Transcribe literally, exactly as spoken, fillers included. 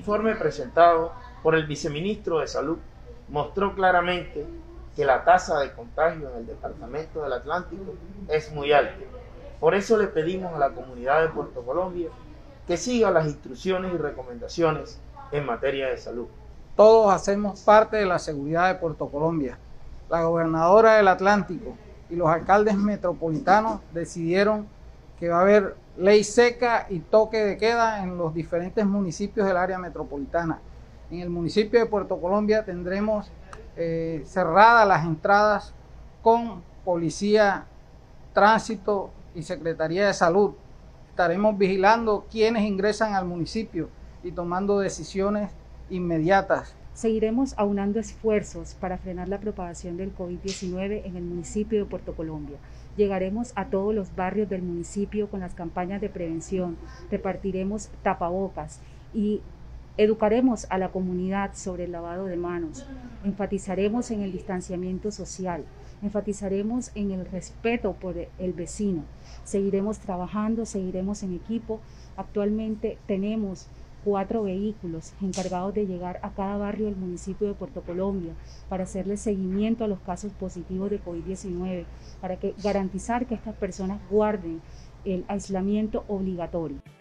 informe presentado por el viceministro de Salud mostró claramente que la tasa de contagio en el departamento del Atlántico es muy alta. Por eso le pedimos a la comunidad de Puerto Colombia que siga las instrucciones y recomendaciones en materia de salud. Todos hacemos parte de la seguridad de Puerto Colombia. La gobernadora del Atlántico y los alcaldes metropolitanos decidieron que va a haber ley seca y toque de queda en los diferentes municipios del área metropolitana. En el municipio de Puerto Colombia tendremos eh, cerradas las entradas con policía, tránsito y Secretaría de Salud. Estaremos vigilando quiénes ingresan al municipio y tomando decisiones inmediatas. Seguiremos aunando esfuerzos para frenar la propagación del COVID diecinueve en el municipio de Puerto Colombia. Llegaremos a todos los barrios del municipio con las campañas de prevención, repartiremos tapabocas y educaremos a la comunidad sobre el lavado de manos, enfatizaremos en el distanciamiento social, enfatizaremos en el respeto por el vecino, seguiremos trabajando, seguiremos en equipo. Actualmente tenemos cuatro vehículos encargados de llegar a cada barrio del municipio de Puerto Colombia para hacerle seguimiento a los casos positivos de COVID diecinueve, para que, garantizar que estas personas guarden el aislamiento obligatorio.